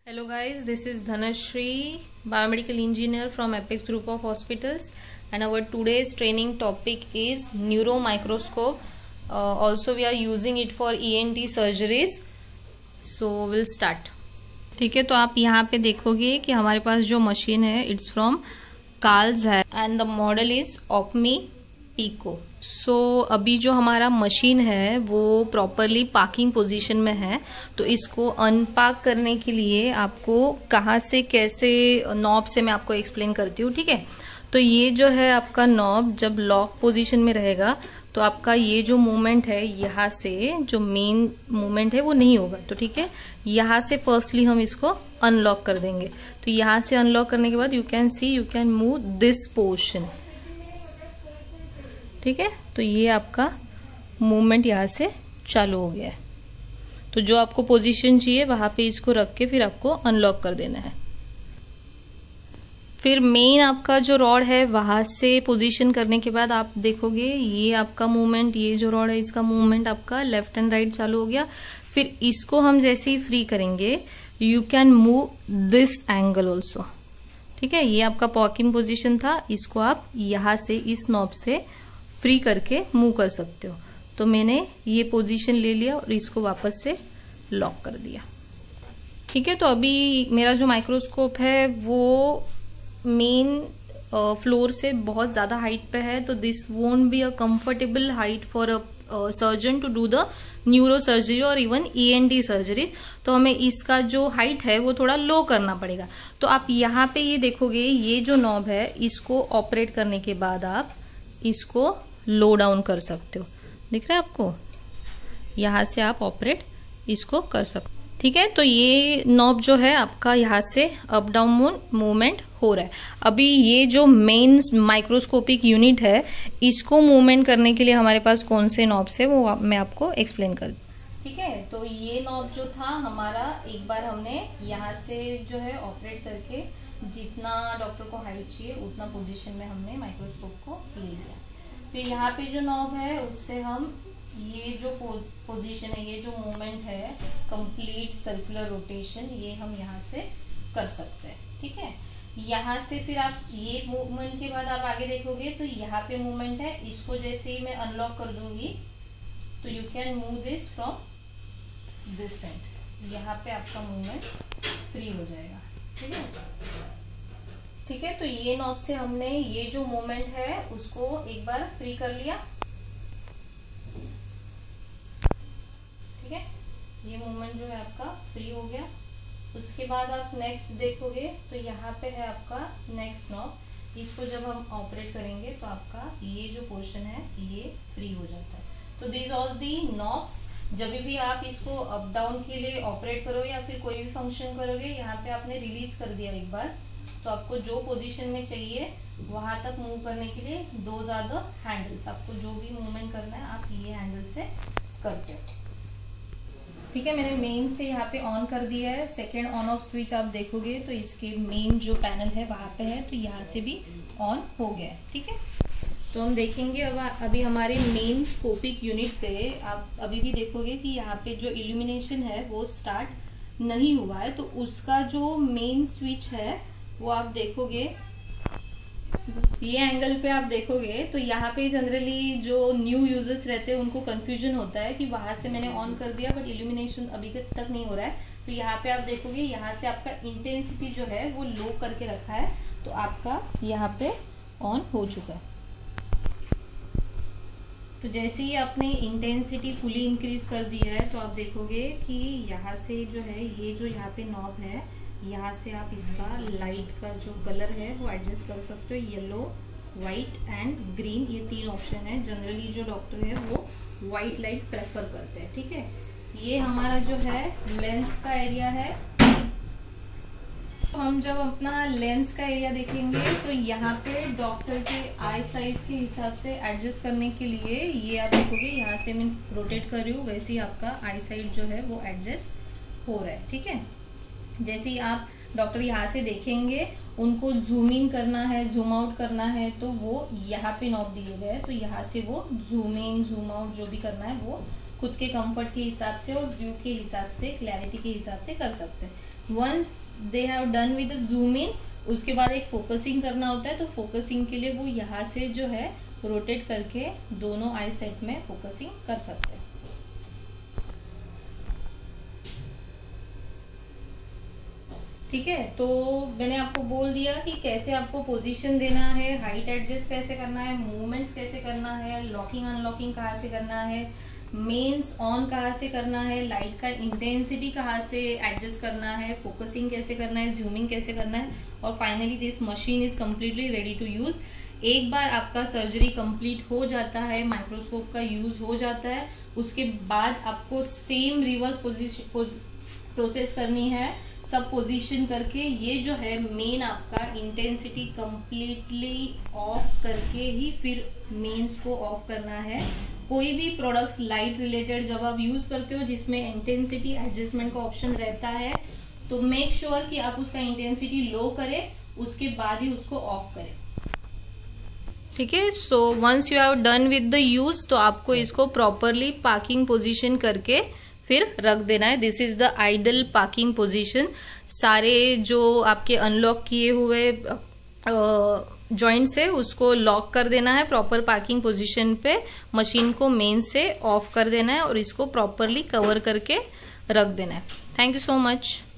Hello guys, this is Dhanashri, biomedical engineer from Apex Group of Hospitals, and our today's training topic is neuromicroscope. Also we are using it for ENT surgeries. So we'll start. ठीक है, तो आप यहाँ पे देखोगे कि हमारे पास जो मशीन है इट्स फ्रॉम कार्ल्स है and the model is OPMI pico. So अभी जो हमारा मशीन है वो प्रॉपरली पार्किंग पोजीशन में है, तो इसको अनपार्क करने के लिए आपको कहाँ से कैसे नॉब से मैं आपको एक्सप्लेन करती हूँ. ठीक है, तो ये जो है आपका नॉब जब लॉक पोजीशन में रहेगा तो आपका ये जो मूवमेंट है यहाँ से जो मेन मूवमेंट है वो नहीं होगा. तो ठीक है, यहाँ से फर्स्टली हम इसको अनलॉक कर देंगे. तो यहाँ से अनलॉक करने के बाद you can move this portion. ठीक है, तो ये आपका मूवमेंट यहाँ से चालू हो गया है. तो जो आपको पोजीशन चाहिए वहां पे इसको रख के फिर आपको अनलॉक कर देना है. फिर मेन आपका जो रॉड है वहां से पोजीशन करने के बाद आप देखोगे ये आपका मूवमेंट, ये जो रॉड है इसका मूवमेंट आपका लेफ्ट एंड राइट चालू हो गया. फिर इसको हम जैसे ही फ्री करेंगे you can move this angle also. ठीक है, ये आपका पॉकिंग पोजीशन था, इसको आप यहाँ से इस नॉब से फ्री करके मूव कर सकते हो. तो मैंने ये पोजीशन ले लिया और इसको वापस से लॉक कर दिया. ठीक है, तो अभी मेरा जो माइक्रोस्कोप है वो मेन फ्लोर से बहुत ज़्यादा हाइट पे है, तो this won't be a comfortable height for a surgeon to do the neuro surgery और इवन ENT सर्जरी. तो हमें इसका जो हाइट है वो थोड़ा लो करना पड़ेगा. तो आप यहाँ पे ये देखोगे ये जो नॉब है इसको ऑपरेट करने के बाद आप इसको लो डाउन कर सकते हो. दिख रहा है आपको, यहाँ से आप ऑपरेट इसको कर सकते हो. ठीक है, तो ये नॉब जो है आपका यहाँ से अप डाउन मूवमेंट हो रहा है. अभी ये जो मेन माइक्रोस्कोपिक यूनिट है इसको मूवमेंट करने के लिए हमारे पास कौन से नॉब्स है वो मैं आपको एक्सप्लेन कर. ठीक है, तो ये नॉब जो था हमारा एक बार हमने यहाँ से जो है ऑपरेट करके जितना डॉक्टर को हाइट चाहिए उतना पोजीशन में हमने माइक्रोस्कोप को ले लिया. फिर यहाँ पे जो नॉब है उससे हम ये जो पोजीशन है, ये जो मूवमेंट है कंप्लीट सर्कुलर रोटेशन, ये हम यहाँ से कर सकते हैं. ठीक है, यहाँ से फिर आप ये मूवमेंट के बाद आप आगे देखोगे तो यहाँ पे मूवमेंट है, इसको जैसे ही मैं अनलॉक कर दूंगी तो you can move this from this side. यहाँ पे आपका मूवमेंट फ्री हो जाएगा. ठीक है, ठीक है, तो ये नॉब से हमने ये जो मूवमेंट है उसको एक बार फ्री कर लिया. ठीक है, ये मूवमेंट जो है आपका फ्री हो गया. उसके बाद आप नेक्स्ट देखोगे तो यहाँ पे है आपका नेक्स्ट नॉब. इसको जब हम ऑपरेट करेंगे तो आपका ये जो पोर्शन है ये फ्री हो जाता है. तो दिस ऑल दी नॉब्स. जब भी आप इसको अप डाउन के लिए ऑपरेट करोगे या फिर कोई भी फंक्शन करोगे, यहाँ पे आपने रिलीज कर दिया एक बार, तो आपको जो पोजीशन में चाहिए वहां तक मूव करने के लिए दो ज्यादा हैंडल्स, आपको जो भी मूवमेंट करना है आप ये हैंडल से करते हो. ठीक है, मैंने मेन से यहाँ पे ऑन कर दिया है. सेकेंड ऑन ऑफ स्विच आप देखोगे तो इसके मेन जो पैनल है वहां पे है, तो यहाँ से भी ऑन हो गया है. ठीक है, तो हम देखेंगे अब अभी हमारे मेन स्कोपिक यूनिट पे आप अभी भी देखोगे कि यहाँ पे जो इल्यूमिनेशन है वो स्टार्ट नहीं हुआ है. तो उसका जो मेन स्विच है वो आप देखोगे, ये एंगल पे आप देखोगे तो यहाँ पे जनरली जो न्यू यूजर्स रहते हैं उनको कंफ्यूजन होता है कि वहां से मैंने ऑन कर दिया बट इल्यूमिनेशन अभी तक नहीं हो रहा है. तो यहाँ पे आप देखोगे यहाँ से आपका इंटेंसिटी जो है वो लो करके रखा है, तो आपका यहाँ पे ऑन हो चुका है. तो जैसे ही आपने इंटेंसिटी फुली इंक्रीज कर दिया है तो आप देखोगे कि यहाँ से जो है ये जो यहाँ पे नॉब है यहाँ से आप इसका लाइट का जो कलर है वो एडजस्ट कर सकते हो. येलो, व्हाइट एंड ग्रीन, ये तीन ऑप्शन है. जनरली जो डॉक्टर है वो व्हाइट लाइट प्रेफर करते हैं. ठीक है, ये हमारा जो है लेंस का एरिया है. तो हम जब अपना लेंस का एरिया देखेंगे तो यहाँ पे डॉक्टर के आई साइज के हिसाब से एडजस्ट करने के लिए ये आप देखोगे यहाँ से मैं रोटेट कर रही हूँ, वैसे ही आपका आई साइड जो है वो एडजस्ट हो रहा है. ठीक है, जैसे ही आप डॉक्टर यहाँ से देखेंगे उनको जूम इन करना है, जूम आउट करना है, तो वो यहाँ पे नॉब दिए गए हैं, तो यहाँ से वो जूम इन जूम आउट जो भी करना है वो खुद के कंफर्ट के हिसाब से और व्यू के हिसाब से, क्लैरिटी के हिसाब से कर सकते हैं। Once they have done with zoom in, उसके बाद एक फोकसिंग करना होता है, तो फोकसिंग के लिए वो यहाँ से जो है रोटेट करके दोनों आई सेट में फोकसिंग कर सकते हैं। ठीक है, तो मैंने आपको बोल दिया कि कैसे आपको पोजीशन देना है, हाइट एडजस्ट कैसे करना है, मूवमेंट्स कैसे करना है, लॉकिंग अनलॉकिंग कहाँ से करना है, मेंस ऑन कहाँ से करना है, लाइट का इंटेंसिटी कहाँ से एडजस्ट करना है, फोकसिंग कैसे करना है, जूमिंग कैसे करना है, और finally this machine is completely ready to use. एक बार आपका सर्जरी कंप्लीट हो जाता है, माइक्रोस्कोप का यूज हो जाता है, उसके बाद आपको सेम रिवर्स प्रोसेस करनी है, सब पोजीशन करके। ये जो है मेन आपका इंटेंसिटी कंप्लीटली ऑफ करके ही फिर मेंस को ऑफ करना है। कोई भी प्रोडक्ट्स लाइट रिलेटेड जब आप यूज करते हो जिसमें इंटेंसिटी एडजस्टमेंट का ऑप्शन रहता है, तो मेक श्योर कि आप उसका इंटेंसिटी लो करें, उसके बाद ही उसको ऑफ करें। ठीक है, so once you have done with the use, तो आपको इसको प्रॉपरली पार्किंग पोजीशन करके फिर रख देना है। This is the idle parking position. सारे जो आपके अनलॉक किए हुए जॉइंट्स है उसको लॉक कर देना है प्रॉपर पार्किंग पोजीशन पे, मशीन को मेन से ऑफ कर देना है और इसको प्रॉपरली कवर करके रख देना है। Thank you so much.